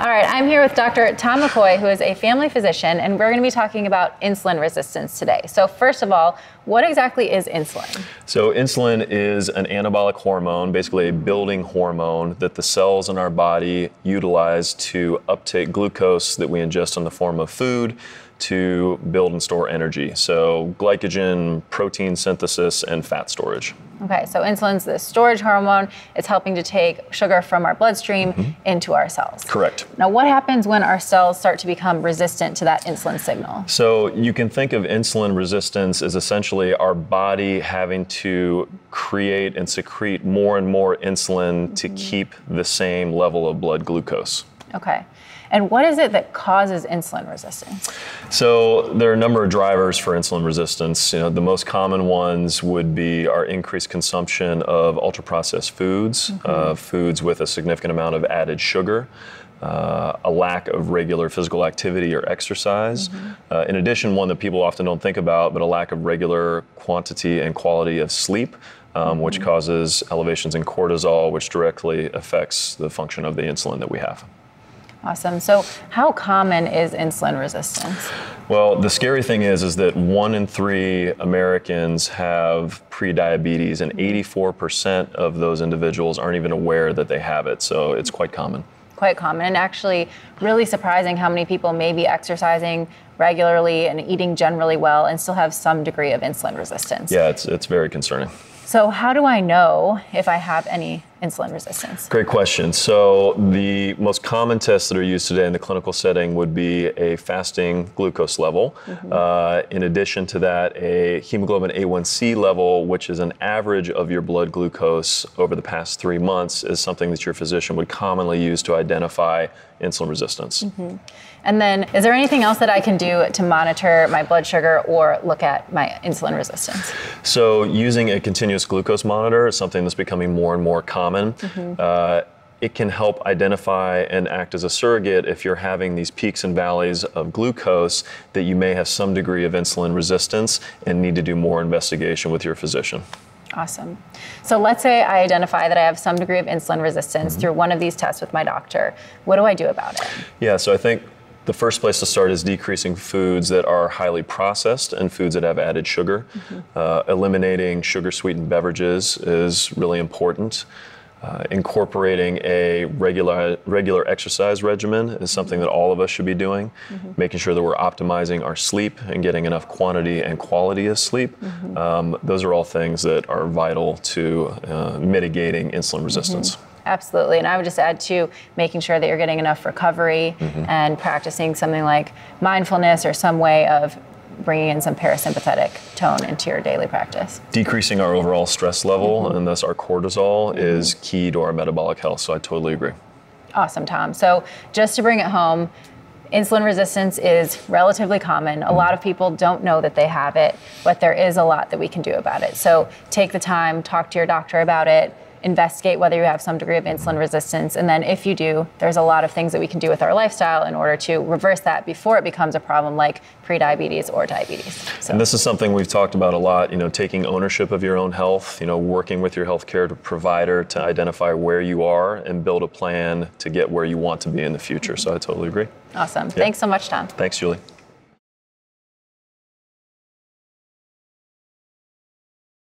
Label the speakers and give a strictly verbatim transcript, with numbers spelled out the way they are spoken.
Speaker 1: All right, I'm here with Doctor Tom McCoy, who is a family physician, and we're going to be talking about insulin resistance today. So first of all, what exactly is insulin?
Speaker 2: So insulin is an anabolic hormone, basically a building hormone that the cells in our body utilize to uptake glucose that we ingest in the form of food to build and store energy. So glycogen, protein synthesis, and fat storage.
Speaker 1: Okay, so insulin's the storage hormone. It's helping to take sugar from our bloodstream mm-hmm. into our cells.
Speaker 2: Correct.
Speaker 1: Now, what happens when our cells start to become resistant to that insulin signal?
Speaker 2: So you can think of insulin resistance as essentially our body having to create and secrete more and more insulin mm-hmm. to keep the same level of blood glucose.
Speaker 1: Okay. And what is it that causes insulin resistance?
Speaker 2: So there are a number of drivers for insulin resistance. You know, the most common ones would be our increased consumption of ultra-processed foods, mm-hmm. uh, foods with a significant amount of added sugar, uh, a lack of regular physical activity or exercise. Mm-hmm. Uh, in addition, one that people often don't think about, but a lack of regular quantity and quality of sleep, um, mm-hmm. which causes elevations in cortisol, which directly affects the function of the insulin that we have.
Speaker 1: Awesome. So how common is insulin resistance?
Speaker 2: Well, the scary thing is, is that one in three Americans have prediabetes, and eighty-four percent of those individuals aren't even aware that they have it. So it's quite common.
Speaker 1: Quite common, and actually really surprising how many people may be exercising regularly and eating generally well and still have some degree of insulin resistance.
Speaker 2: Yeah, it's, it's very concerning.
Speaker 1: So how do I know if I have any insulin resistance?
Speaker 2: Great question. So the most common tests that are used today in the clinical setting would be a fasting glucose level. Mm-hmm. Uh, in addition to that, a hemoglobin A one C level, which is an average of your blood glucose over the past three months, is something that your physician would commonly use to identify insulin resistance.
Speaker 1: Mm-hmm. And then, is there anything else that I can do to monitor my blood sugar or look at my insulin resistance?
Speaker 2: So using a continuous glucose monitor is something that's becoming more and more common. Mm-hmm. Uh, it can help identify and act as a surrogate if you're having these peaks and valleys of glucose that you may have some degree of insulin resistance and need to do more investigation with your physician.
Speaker 1: Awesome. So let's say I identify that I have some degree of insulin resistance mm-hmm. through one of these tests with my doctor. What do I do about it?
Speaker 2: Yeah, so I think the first place to start is decreasing foods that are highly processed and foods that have added sugar. Mm-hmm. Uh, eliminating sugar-sweetened beverages is really important. Uh, incorporating a regular regular exercise regimen is something that all of us should be doing. Mm-hmm. Making sure that we're optimizing our sleep and getting enough quantity and quality of sleep. Mm-hmm. Um, those are all things that are vital to uh, mitigating insulin resistance.
Speaker 1: Mm-hmm. Absolutely, and I would just add to making sure that you're getting enough recovery mm-hmm. and practicing something like mindfulness or some way of bringing in some parasympathetic tone into your daily practice.
Speaker 2: Decreasing our overall stress level mm-hmm. and thus our cortisol mm-hmm. is key to our metabolic health, so I totally agree.
Speaker 1: Awesome, Tom. So just to bring it home, insulin resistance is relatively common. A lot of people don't know that they have it, but there is a lot that we can do about it. So take the time, talk to your doctor about it, investigate whether you have some degree of insulin resistance, and then if you do, there's a lot of things that we can do with our lifestyle in order to reverse that before it becomes a problem like prediabetes or diabetes. So.
Speaker 2: And this is something we've talked about a lot, you know, taking ownership of your own health, you know, working with your healthcare provider to identify where you are and build a plan to get where you want to be in the future. So I totally agree.
Speaker 1: Awesome.
Speaker 2: Yeah.
Speaker 1: Thanks so much, Tom.
Speaker 2: Thanks, Julie.